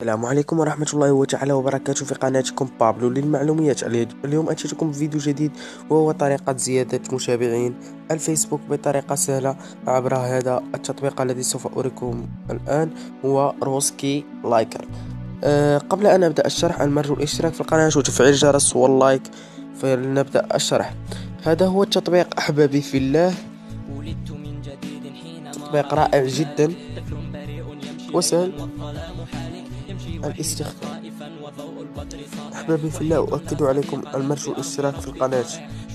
السلام عليكم ورحمة الله تعالى وبركاته في قناتكم بابلو للمعلوميات. اليوم أتيتكم بفيديو جديد، وهو طريقة زيادة متابعين الفيسبوك بطريقة سهلة عبر هذا التطبيق الذي سوف أريكم الآن، هو روسكي لايكر. قبل أن أبدأ الشرح نرجو الاشتراك في القناة وتفعيل الجرس واللايك. فلنبدأ الشرح. هذا هو التطبيق أحبابي في الله، تطبيق رائع جدا وسهل الاستخدام. أحبابي في الله، أؤكد عليكم المرجو الاشتراك في القناة،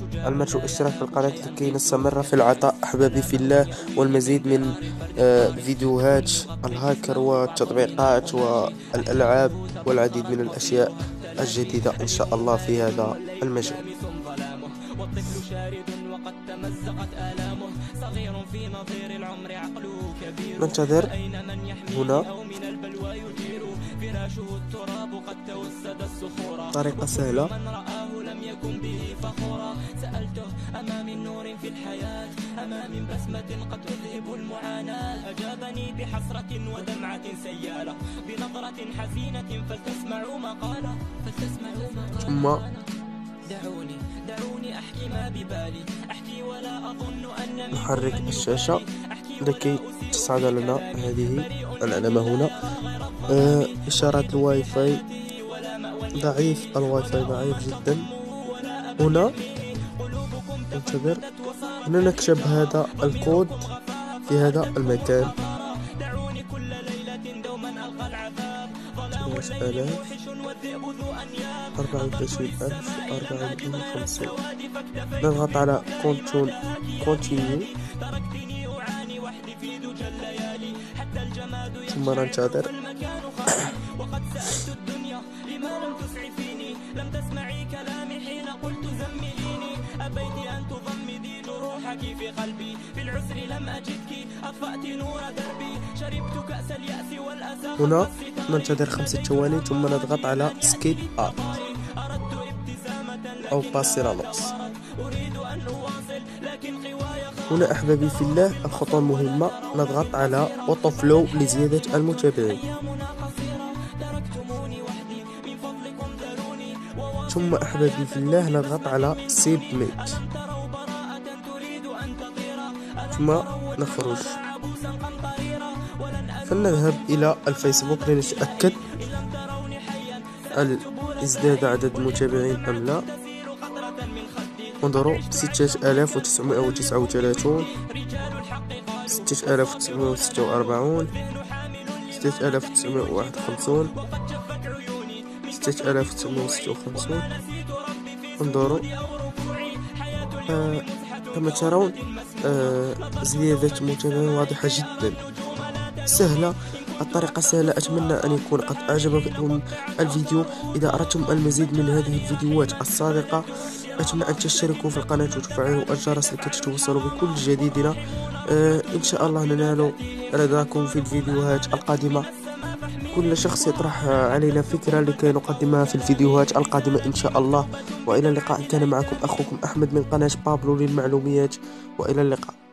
لكي نستمر في العطاء أحبابي في الله، والمزيد من فيديوهات الهاكر والتطبيقات والألعاب والعديد من الأشياء الجديدة إن شاء الله في هذا المجال. والطفل شارد وقد تمزقت آلامه، صغير في نظير العمر عقله كبير، ننتظر هنا من البلوى يدير، فراشه التراب قد توسد الصخور، طريقة سهلة. من رآه لم يكن به فخورا، سألته أما من نور في الحياة، أما من بسمة قد تذهب المعاناة، أجابني بحسرة ودمعة سيالة، بنظرة حزينة فلتسمعوا مقالة. ثم دعوني أحكي ما ببالي، أحكي ولا أظن أن نحرك الشاشة لكي تصعد لنا هذه العلامة هنا. إشارات الواي فاي ضعيف، ضعيف جدا. هنا انتظر، هنا نكتب هذا الكود في هذا المكان 24,450. نضغط على كونتينيو ثم ننتظر. وقد سألت الدنيا لما لم تسعفيني، لم تسمعي كلامي حين قلت زمليني، أبيت أن تضمدي جروحك في قلبي، في العسر لم أجدك أطفأت نور دربي، شربت كأس اليأس والأسى. هنا ننتظر 5 ثواني ثم نضغط على سكيب اب أو باسيرانوس. هنا أحبابي في الله الخطوة المهمة، نضغط على اوتو فلو لزيادة المتابعين، ثم أحبابي في الله نضغط على سيبميت، ثم نخرج فلنذهب إلى الفيسبوك لنتأكد هل ازداد عدد المتابعين أم لا. انظروا 6939، 6946، 6951، 6956. انظروا كما ترون زيادة متابعين واضحة جدا، سهلة. الطريقة سهلة. أتمنى أن يكون قد أعجبكم الفيديو. إذا أردتم المزيد من هذه الفيديوهات الصادقة أتمنى أن تشتركوا في القناة وتفعلوا الجرس لكي تتوصلوا بكل جديدنا. إن شاء الله ننال رضاكم في الفيديوهات القادمة. كل شخص يطرح علينا فكرة لكي نقدمها في الفيديوهات القادمة إن شاء الله. وإلى اللقاء. كان معكم أخوكم أحمد من قناة بابلو للمعلوميات، وإلى اللقاء.